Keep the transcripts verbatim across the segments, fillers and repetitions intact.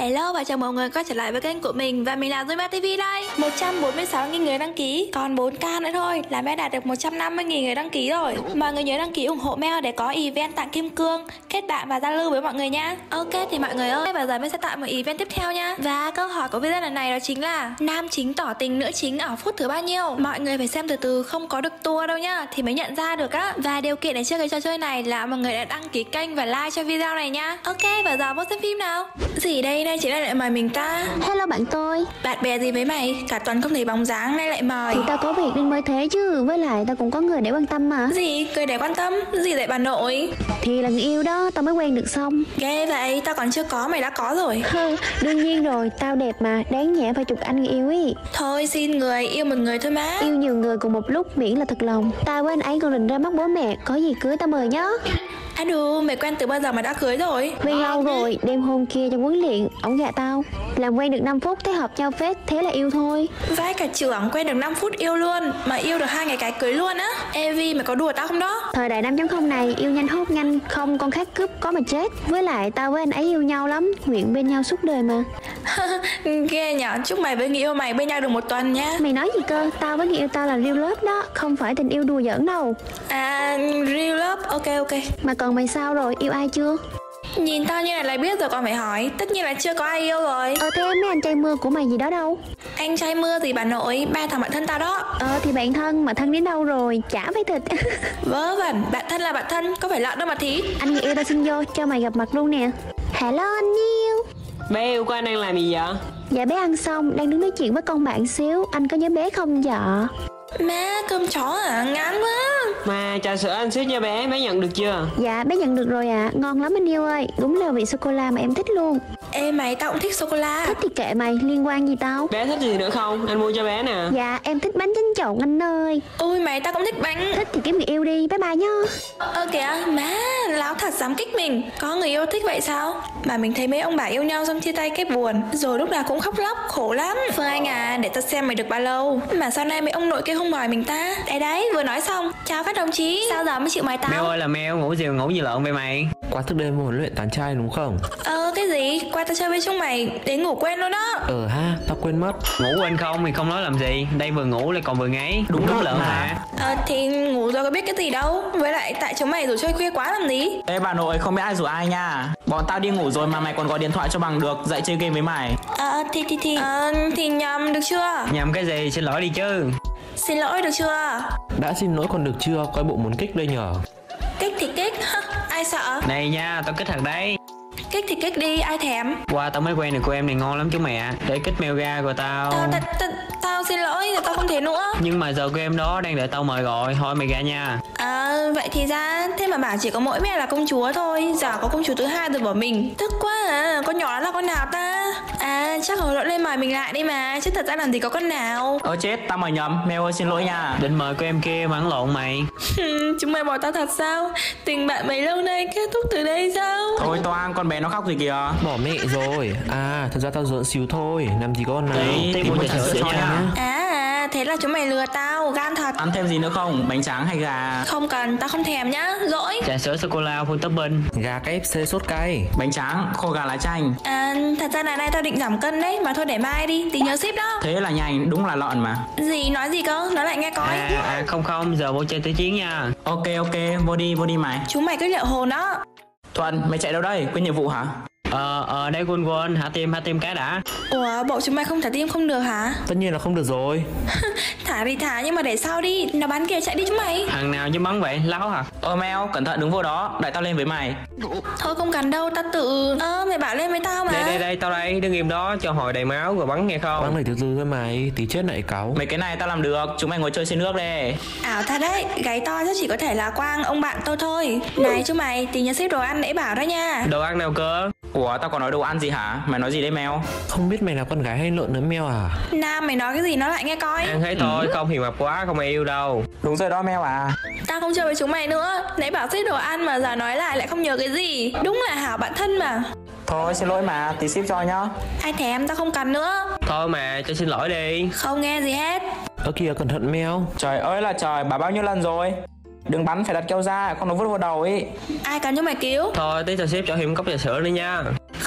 Hello và chào mọi người quay trở lại với kênh của mình. Và mình là Duyma ti vi đây. một trăm bốn mươi sáu nghìn người đăng ký, còn bốn k nữa thôi là Mel đạt được một trăm năm mươi nghìn người đăng ký rồi. Mọi người nhớ đăng ký ủng hộ Mel để có event tặng kim cương, kết bạn và giao lưu với mọi người nha. Ok thì mọi người ơi, bây giờ mình sẽ tạo một event tiếp theo nha. Và câu hỏi của video lần này đó chính là nam chính tỏ tình nữ chính ở phút thứ bao nhiêu. Mọi người phải xem từ từ, không có được tua đâu nhá, thì mới nhận ra được á. Và điều kiện để chơi cái trò chơi này là mọi người đã đăng ký kênh và like cho video này nha. Ok, và giờ vô xem phim nào. Gì đây, đây chính là lại mời mình ta. Hello bạn tôi. Bạn bè gì với mày? Cả tuần không thấy bóng dáng nay lại mời. Thì tao có việc nên mới thế chứ. Với lại tao cũng có người để quan tâm mà. Gì? Người để quan tâm? Gì vậy bà nội? Thì là người yêu đó, tao mới quen được xong. Ghê vậy, tao còn chưa có, mày đã có rồi. Hừ, đương nhiên rồi, tao đẹp mà, đáng nhẽ phải chụp anh người yêu ý. Thôi xin người, yêu một người thôi má. Yêu nhiều người cùng một lúc miễn là thật lòng. Tao với anh ấy còn rình ra mắt bố mẹ, có gì cưới tao mời nhá. À đù, mày quen từ bao giờ mà đã cưới rồi? Quen lâu rồi, đêm hôm kia trong huấn luyện, ổng gạ tao. Làm quen được năm phút thấy hợp nhau phết, thế là yêu thôi. Vãi cả trưởng, quen được năm phút yêu luôn. Mà yêu được hai ngày cái cưới luôn á. Ê Vi, mày có đùa tao không đó? Thời đại năm chấm không này, yêu nhanh hốt nhanh, không con khác cướp có mà chết. Với lại tao với anh ấy yêu nhau lắm, nguyện bên nhau suốt đời mà. Ghê nhở, chúc mày với người yêu mày bên nhau được một tuần nha. Mày nói gì cơ, tao với người yêu tao là real love đó, không phải tình yêu đùa giỡn đâu. À, real love, ok ok. Mà còn mày sao rồi, yêu ai chưa? Nhìn tao như này là biết rồi còn phải hỏi. Tất nhiên là chưa có ai yêu rồi. Ờ thế mấy anh trai mưa của mày gì đó đâu? Anh trai mưa gì bà nội, ba thằng bạn thân tao đó. Ờ thì bạn thân, mà thân đến đâu rồi, chả phải thịt. Vớ vẩn, bạn thân là bạn thân, có phải lợn đâu mà thí. Anh người yêu tao xin vô, cho mày gặp mặt luôn nè. Hello anh yêu. Bé yêu của anh đang làm gì vậy? Dạ bé ăn xong, đang đứng nói chuyện với con bạn xíu. Anh có nhớ bé không dạ? Má, cơm chó à, ngán quá. Mà trà sữa anh xếp cho bé, bé nhận được chưa? Dạ bé nhận được rồi ạ, à. Ngon lắm anh yêu ơi. Đúng là vị sô-cô-la mà em thích luôn. Ê mày, tao cũng thích sô-cô-la. Thích thì kệ mày, liên quan gì tao? Bé thích gì nữa không? Anh mua cho bé nè. Dạ em thích bánh tráng trộn anh ơi. Ui mày, tao cũng thích bánh. Thích thì kiếm người yêu đi, bye bye nhá. Ơ kìa, má, láo thật dám kích mình. Có người yêu thích vậy sao? Mà mình thấy mấy ông bà yêu nhau xong chia tay cái buồn, rồi lúc nào cũng khóc lóc, khổ lắm. Phương Anh à, để tao xem mày được bao lâu. Mà sao nay mấy ông nội kia không mời mình ta? Đấy đấy, vừa nói xong. Chào các đồng chí, sao giờ mới chịu mời tao? Mèo ơi là mèo, ngủ gì ngủ như lợn vậy mày? Qua thức đêm huấn luyện tán trai đúng không? Ờ cái gì? Qua tao chơi với chúng mày, đến ngủ quên luôn đó. Ờ ha, tao quên mất. Ngủ quên không thì không nói làm gì. Đây vừa ngủ lại còn vừa ngáy. Đúng đúng lợn hả? Ờ thì ngủ rồi có biết cái gì đâu. Với lại tại chúng mày rủ chơi khuya quá làm gì. Ê bà nội, không biết ai rủ ai nha. Bọn tao đi ngủ rồi mà mày còn gọi điện thoại cho bằng được, dậy chơi game với mày. Ờ thì thì thì Ờ thì nhầm được chưa? Nhầm cái gì, xin lỗi đi chứ. Xin lỗi được chưa? Đã xin lỗi còn được chưa, coi bộ muốn kích đây nhở. Kích thì kích, ai sợ. Này nha, tao kích thật đấy. Kích thì kích đi, ai thèm. Qua tao mới quen được cô em này ngon lắm chú mẹ. Để kích mail ra của tao. Tao, tao, tao, tao xin lỗi, tao không thể nữa. Nhưng mà giờ cô em đó đang đợi tao mời gọi, thôi mày ra nha. À vậy thì ra, thế mà bảo chỉ có mỗi mẹ là công chúa thôi. Giờ có công chúa thứ hai rồi bỏ mình. Tức quá à, con nhỏ đó là con nào ta? À chắc hồi lộn lên mời mình lại đi mà. Chứ thật ra làm gì có con nào. Ơ chết, tao mời nhầm, Mel ơi xin lỗi nha. Định mời cô em kia mà ăn lộn mày. Chúng mày bỏ tao thật sao? Tình bạn mấy lâu nay kết thúc từ đây sao? Thôi Toan, con bé nó khóc gì kìa. Bỏ mẹ rồi. À, thật ra tao giỡn xíu thôi, làm gì có con nào. Tí, tí mua trà sữa cho nha. À, à thế là chúng mày lừa tao, gan thật. Ăn thêm gì nữa không? Bánh tráng hay gà? Không cần, tao không thèm nhá, dỗi. Trà sữa sô-cô-la full topping. Gà ca ép xê sốt cay. Bánh tráng, khô gà lá chanh. À, thật ra là nay tao định giảm cân đấy, mà thôi để mai đi, tí nhớ ship đó. Thế là nhanh, đúng là lợn mà. Gì, nói gì cơ, nói lại nghe coi. À, à không không, giờ vô chơi tới chiến nha. Ok ok, vô đi, vô đi mày. Chúng mày cứ liệu hồn đó. Thuận, mày chạy đâu đây? Quên nhiệm vụ hả? Ờ, ờ, đây quên quên, hả tim, hả tim cái đã. Ủa, bộ chúng mày không thả tim không được hả? Tất nhiên là không được rồi. Thả thì thả nhưng mà để sau đi, nó bắn kìa chạy đi chúng mày. Thằng nào dám bắn vậy, láo hả? Ờ Mel, cẩn thận đứng vô đó, đợi tao lên với mày. Thôi không cần đâu, tao tự... Ơ, mày bảo lên với tao mà. Đây, đây, đây, tao đây, đứng im đó, cho hồi đầy máu rồi bắn nghe không? Bắn này từ từ thôi mày, tí chết lại cáu. Mấy cái này tao làm được, chúng mày ngồi chơi trên nước đi. Ảo thật đấy, gáy to chứ chỉ có thể là Quang, ông bạn tôi thôi. Này chúng mày, tí nhớ xếp đồ ăn nãy bảo đó nha. Đồ ăn nào cơ? Ủa, tao còn nói đồ ăn gì hả? Mày nói gì đấy Mel? Không biết mày là con gái hay lợn nữa Mel à? Nam mày nói cái gì nó lại nghe coi. Ăn thấy thôi, không hiền mập quá, không ai yêu đâu. Đúng rồi đó Mel à. Tao không chơi với chúng mày nữa. Nãy bảo xếp đồ ăn mà giờ nói lại lại không nhớ cái gì. Đúng là hảo bạn thân mà. Thôi xin lỗi mà, tí ship cho nhá. Ai thèm, tao không cần nữa. Thôi mà, cho xin lỗi đi. Không nghe gì hết. Ơ kìa, cẩn thận Mel. Trời ơi là trời, bảo bao nhiêu lần rồi. Đừng bắn, phải đặt keo ra, con nó vứt vào đầu ấy. Ai cần cho mày cứu. Thôi tí cho ship cho thêm cốc trà sữa nữa nha.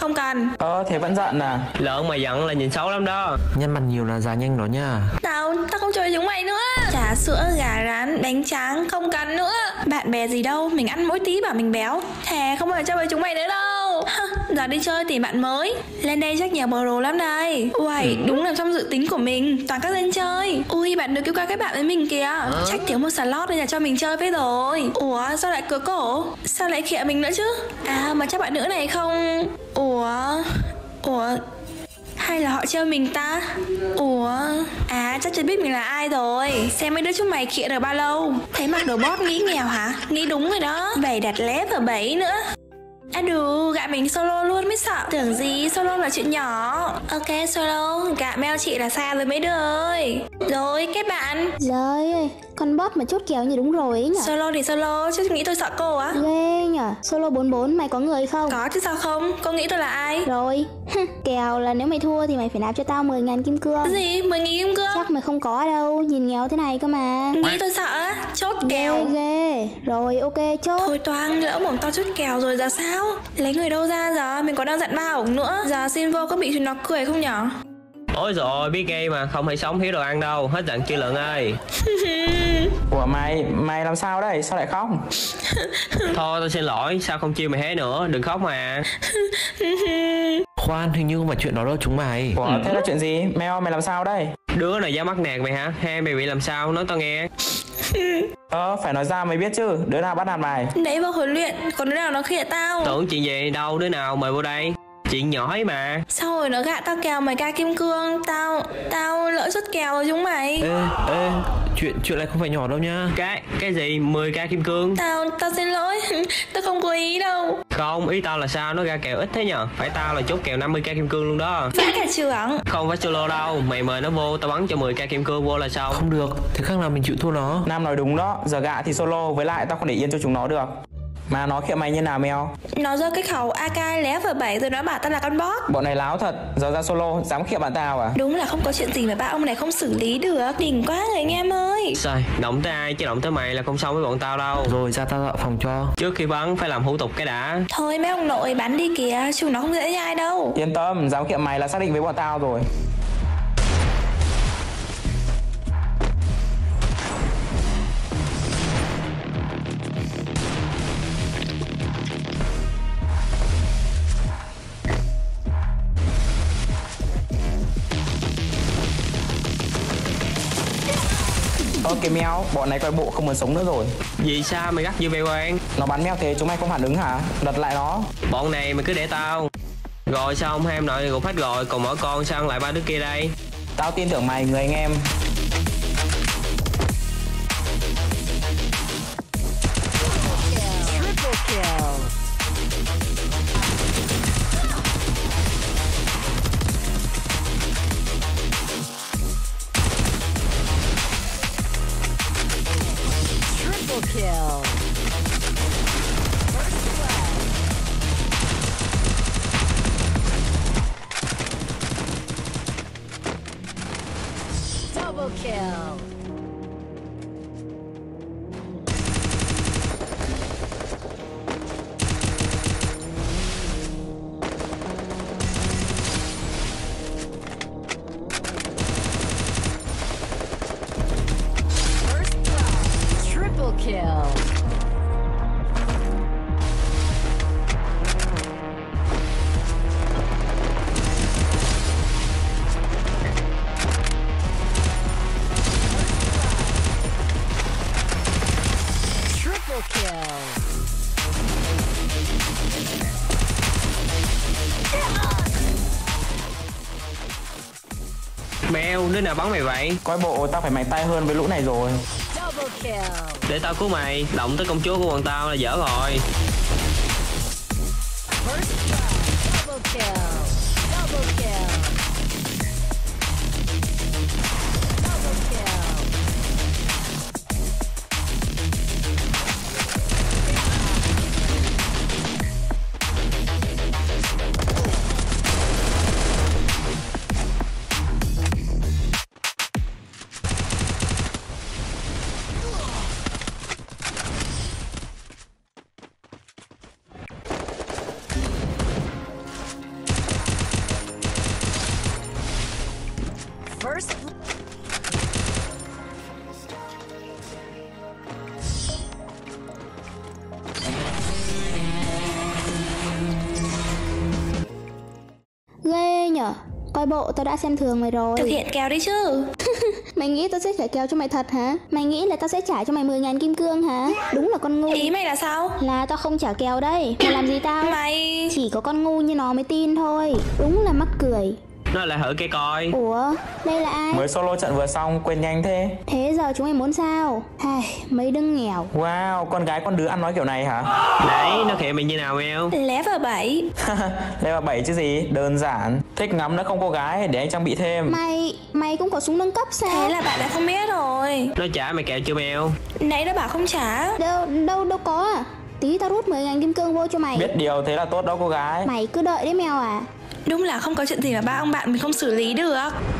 không cần. Ờ thế vẫn giận à? Lợn mà giận là nhìn xấu lắm đó. Nhăn mặt nhiều là già nhanh đó nha. Tao, tao không chơi với chúng mày nữa. Trà sữa, gà rán, bánh tráng, không cần nữa. Bạn bè gì đâu, mình ăn mỗi tí bảo mình béo. Thề không bao giờ chơi với chúng mày nữa đâu. Giờ đi chơi tìm bạn mới. Lên đây chắc nhiều bro lắm đây. Uầy, đúng là trong dự tính của mình, toàn các dân chơi. Ui, bạn được kêu ca kết bạn với mình kìa. Chắc thiếu một slot nên là cho mình chơi với rồi. Ủa, sao lại cứa cổ? Sao lại khịa mình nữa chứ? À, mà chắc bạn nữ này không... Ủa... Ủa... Hay là họ trêu mình ta? Ủa... À chắc chưa biết mình là ai rồi. Xem mấy đứa chúng mày khịa được bao lâu. Thấy mặc đồ bót nghĩ nghèo hả? Nghĩ đúng rồi đó. Vậy đặt lép ở bẫy nữa. À đù, gạ mình solo luôn mới sợ. Tưởng gì solo là chuyện nhỏ. Ok solo, gạ mail chị là xa rồi mấy đứa ơi. Rồi kết bạn. Trời ơi, con bot mà chốt kèo như đúng rồi ấy nhở. Solo thì solo, chứ nghĩ tôi sợ cô á? Ghê nhở. Solo bốn bốn mày có người không? Có chứ sao không, cô nghĩ tôi là ai? Rồi, kèo là nếu mày thua thì mày phải nạp cho tao mười ngàn kim cương. Cái gì, mười nghìn kim cương? Chắc mày không có đâu, nhìn nghèo thế này cơ mà. Nghĩ tôi sợ á, chốt kèo. Ghê ghê. Rồi ok chốt. Thôi Toang, lỡ mồm tao chốt kèo rồi giờ sao? Lấy người đâu ra giờ, mình còn đang giận ba ổng nữa. Giờ xin vô có bị chúng nó cười không nhở? Ôi rồi biết game mà không hay sống thiếu đồ ăn đâu. Hết giận chưa Lượng ơi? Ủa mày, mày làm sao đây? Sao lại khóc? Thôi tôi xin lỗi, sao không chiêu mày hết nữa, đừng khóc mà. Khoan, hình như không phải chuyện đó đâu chúng mày. Ủa thế là chuyện gì? Mèo mày làm sao đây? Đứa này dám mắc nạt mày hả? Hay mày bị làm sao? Nói tao nghe. Ờ phải nói ra mày biết chứ. Đứa nào bắt nạt mày? Đấy vào huấn luyện, còn đứa nào nó khịa tao? Tưởng chuyện gì đâu, đứa nào mời vô đây. Chuyện nhỏ ấy mà. Sao rồi nó gạ tao kèo mày ca kim cương. Tao, tao lỡ chốt kèo rồi chúng mày. Ê, ê, chuyện chuyện này không phải nhỏ đâu nha. Cái, cái gì? mười k kim cương? Tao, tao xin lỗi. Tao không cố ý đâu. Không, ý tao là sao? Nó ra kèo ít thế nhờ? Phải tao là chốt kèo năm mươi k kim cương luôn đó. Vãi cả trưởng. Không phải solo đâu, mày mời nó vô, tao bắn cho mười k kim cương vô là xong. Không được, thế khác nào mình chịu thua nó. Nam nói đúng đó, giờ gạ thì solo, với lại tao không để yên cho chúng nó được. Mà nó khịa mày như nào mèo? Nó giơ cái khẩu a ca level bảy rồi nó bảo tao là con bot. Bọn này láo thật, giờ ra solo dám khịa bạn tao à? Đúng là không có chuyện gì mà ba ông này không xử lý được. Đỉnh quá người anh em ơi. Sai, động tới ai chứ động tới mày là không xong với bọn tao đâu. Rồi ra tao dọn phòng cho. Trước khi bắn phải làm thủ tục cái đã. Thôi mấy ông nội bắn đi kìa, chúng nó không dễ nhai đâu. Yên tâm, dám khịa mày là xác định với bọn tao rồi. Ơ kìa mèo, bọn này coi bộ không muốn sống nữa rồi. Vì sao mày gắt như vậy Quang? Nó bắn mèo thế chúng mày không phản ứng hả? Lật lại nó. Bọn này mày cứ để tao. Rồi xong hai em nội gục hết rồi, còn mỗi con sao ăn lại ba đứa kia đây? Tao tin tưởng mày người anh em. Double kill. First blood. Triple kill. Mèo, đứa nào bắn mày vậy? Coi bộ tao phải mạnh tay hơn với lũ này rồi. Double kill. Để tao cứu mày, động tới công chúa của bọn tao là dở rồi. First blood. Double kill. Double kill. Double kill. First ghê nhở. Coi bộ tao đã xem thường mày rồi. Thực hiện kèo đi chứ. Mày nghĩ tao sẽ trả kèo cho mày thật hả? Mày nghĩ là tao sẽ trả cho mày mười ngàn kim cương hả? Đúng là con ngu. Ý mày là sao? Là tao không trả kèo đây. Mày làm gì tao? Mày... Chỉ có con ngu như nó mới tin thôi. Đúng là mắc cười. Nó lại thử cái coi. Ủa, đây là ai? Mới solo trận vừa xong, quên nhanh thế. Thế giờ chúng mày muốn sao? Ai, mấy đứa nghèo. Wow, con gái con đứa ăn nói kiểu này hả? Đấy, nó khịa mình như nào Mèo? Level bảy. Level bảy chứ gì, đơn giản. Thích ngắm nó không cô gái, để anh trang bị thêm. Mày, mày cũng có súng nâng cấp sao? Thế là bạn đã không biết rồi. Nó trả mày kèo chưa Mèo? Nãy nó bảo không trả. Đâu, đâu, đâu có à. Tí tao rút mười ngàn kim cương vô cho mày. Biết điều thế là tốt đó cô gái. Mày cứ đợi đấy mèo à. Đúng là không có chuyện gì mà ba ông bạn mình không xử lý được.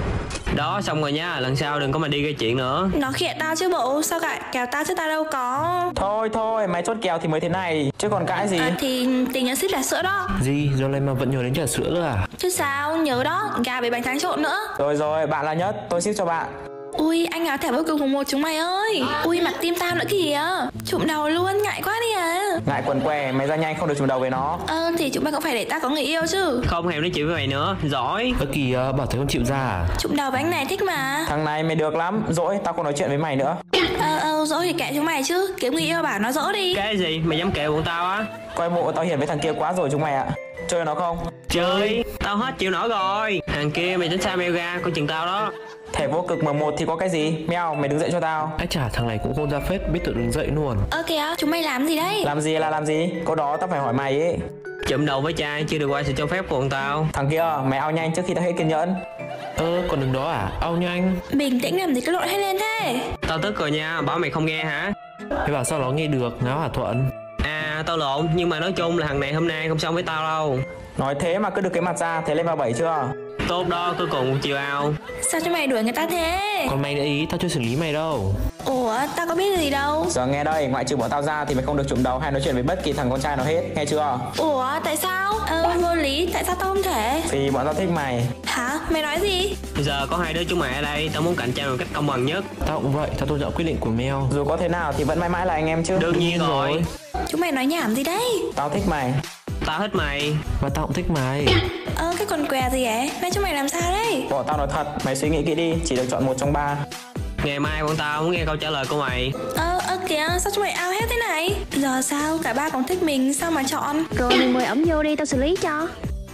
Đó, xong rồi nha, lần sau đừng có mà đi gây chuyện nữa. Nó khịa tao chứ bộ, sao cả kèo tao chứ tao đâu có. Thôi thôi, mày chốt kèo thì mới thế này, chứ còn cãi gì. À, thì tình nhắn ship trà sữa đó. Gì, giờ này mà vẫn nhớ đến trà sữa nữa à? Chứ sao, nhớ đó, gà với bánh tráng trộn nữa. Rồi rồi, bạn là nhất, tôi ship cho bạn. Ui, anh áo thẻ vô cùng mùng một chúng mày ơi. Ui, mặt tim tao nữa kìa. Trụm đầu luôn, ngại quá đi à. Ngại quần què, mày ra nhanh không được trùng đầu với nó. Ờ, thì chúng mày cũng phải để tao có người yêu chứ. Không thèm nói chuyện với mày nữa, giỏi. Ơ kìa, bảo thế không chịu ra à? Trụm đầu với anh này thích mà. Thằng này mày được lắm, dỗi, tao không nói chuyện với mày nữa. Ờ, ờ, dỗ thì kệ chúng mày chứ. Kiếm người yêu bảo nó dỗ đi. Cái gì, mày dám kệ bọn tao á? Coi bộ tao hiền với thằng kia quá rồi chúng mày ạ. Chơi nó không? Chơi, tao hết chịu nổi rồi. Thằng kia mày tránh xa Mèo ra, coi chừng tao đó. Thẻ vô cực M một thì có cái gì? Mèo, mày đứng dậy cho tao. Ai chả, thằng này cũng khôn ra phết, biết tự đứng dậy luôn. Ơ kìa, chúng mày làm gì đấy? Làm gì là làm gì? Câu đó tao phải hỏi mày ấy. Chụm đầu với trai chưa được qua sự cho phép của bọn tao. Thằng kia, mày ao nhanh trước khi tao hết kiên nhẫn. Ơ, còn đứng đó à? Ao nhanh. Bình tĩnh làm gì cái lộn hết lên thế? Tao tức rồi nha, bảo mày không nghe hả? Mày bảo sao nó nghe được, ngáo hả Thuận? À, tao lộn, nhưng mà nói chung là thằng này hôm nay không xong với tao đâu. Nói thế mà cứ được cái mặt ra, thế lên vào bảy chưa? Tốt đó, cuối cùng chiều ao. Sao chúng mày đuổi người ta thế? Còn mày nữa ý, tao chưa xử lý mày đâu. Ủa, tao có biết gì đâu. Giờ nghe đây, ngoại trừ bọn tao ra thì mày không được trụm đầu hay nói chuyện với bất kỳ thằng con trai nào hết, nghe chưa? Ủa, tại sao? Ờ, vô lý, tại sao tao không thể? Vì bọn tao thích mày. Hả? Mày nói gì? Giờ có hai đứa chúng mày ở đây, tao muốn cạnh tranh một cách công bằng nhất. Tao cũng vậy, tao tôn trọng quyết định của Mèo. Dù có thế nào thì vẫn mãi mãi là anh em chứ. Đương nhiên rồi. Chúng mày nói nhảm gì đấy? Tao thích mày. Tao thích mày. Và tao cũng thích mày. Ơ, cái con què gì ấy? Mày chúng mày làm sao đấy? Bọn tao nói thật, mày suy nghĩ kỹ đi, chỉ được chọn một trong ba. Ngày mai bọn tao muốn nghe câu trả lời của mày. Ơ, ơ kìa, sao chúng mày ao hết thế này? Giờ sao? Cả ba còn thích mình, sao mà chọn? Rồi mày mời ổng vô đi, tao xử lý cho.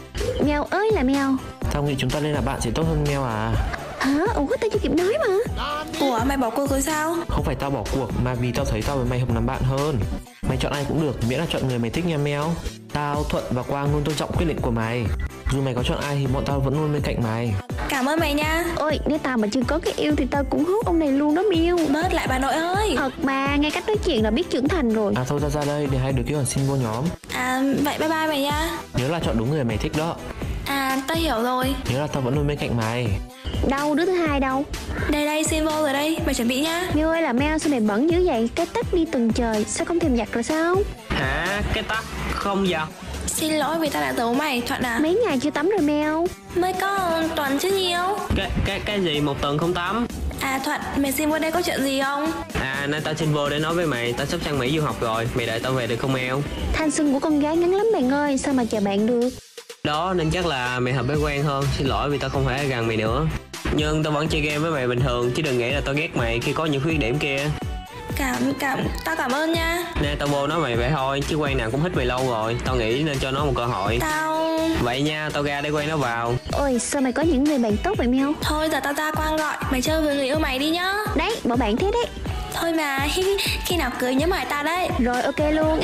Mèo ơi là Mèo. Tao nghĩ chúng ta lên là bạn sẽ tốt hơn Mèo à? Hả? Ủa tao chưa kịp nói mà. Ủa, mày bỏ cuộc rồi sao? Không phải tao bỏ cuộc, mà vì tao thấy tao với mày hợp làm bạn hơn. Mày chọn ai cũng được, miễn là chọn người mày thích nha Mèo. Tao, Thuận và Quang luôn tôn trọng quyết định của mày. Dù mày có chọn ai thì bọn tao vẫn luôn bên cạnh mày. Cảm ơn mày nha. Ôi, nếu tao mà chưa có cái yêu thì tao cũng hút ông này luôn đó Mèo. Bớt lại bà nội ơi. Thật mà, nghe cách nói chuyện là biết trưởng thành rồi. À thôi ra ra đây để hai đứa kia còn xin vô nhóm. À, vậy bye bye mày nha. Nhớ là chọn đúng người mày thích đó. À, tao hiểu rồi. Nhớ là tao vẫn luôn bên cạnh mày. Đâu, đứa thứ hai đâu? Đây đây, xin vô rồi đây, mày chuẩn bị nhá. Mèo ơi là Mèo, sao mày bẩn dữ vậy? Cái tắt đi từng trời, sao không thèm giặt rồi sao? Hả? Cái tắt không giật. Xin lỗi vì tao đã giấu mày, Thuận à. Mấy ngày chưa tắm rồi Mèo. Mới có tuần chứ nhiều. Cái cái cái gì một tuần không tắm? À Thuận, mày xin vô đây có chuyện gì không? À, nay tao xin vô để nói với mày, tao sắp sang Mỹ du học rồi, mày đợi tao về được không Mèo? Thanh xuân của con gái ngắn lắm bạn ơi, sao mà chờ bạn được? Đó, nên chắc là mày hợp với Quang hơn. Xin lỗi vì tao không thể ở gần mày nữa. Nhưng tao vẫn chơi game với mày bình thường, chứ đừng nghĩ là tao ghét mày khi có những khuyết điểm kia. Cảm, cảm, tao cảm ơn nha. Nè, tao vô nói mày vậy thôi, chứ Quang nào cũng thích mày lâu rồi. Tao nghĩ nên cho nó một cơ hội. Tao... Vậy nha, tao ra để Quang nó vào. Ôi, sao mày có những người bạn tốt vậy Mèo? Thôi giờ tao ra Quang gọi, mày chơi với người yêu mày đi nhá. Đấy, bỏ bạn thế đấy. Thôi mà, khi nào cưới nhớ mời tao đấy. Rồi ok luôn.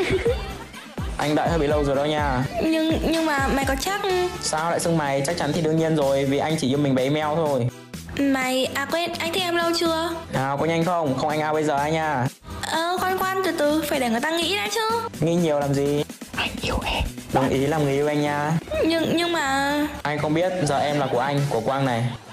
Anh đợi hơi bị lâu rồi đó nha. Nhưng nhưng mà mày có chắc... Sao lại xưng mày? Chắc chắn thì đương nhiên rồi, vì anh chỉ yêu mình bé Mèo thôi. Mày... À quên, anh thích em lâu chưa? Nào, có nhanh không? Không anh ao bây giờ anh nha. Ờ, khoan khoan, từ từ, phải để người ta nghĩ đã chứ. Nghĩ nhiều làm gì? Anh yêu em. Đồng ý làm người yêu anh nha. Nhưng nhưng mà... Anh không biết, giờ em là của anh, của Quang này.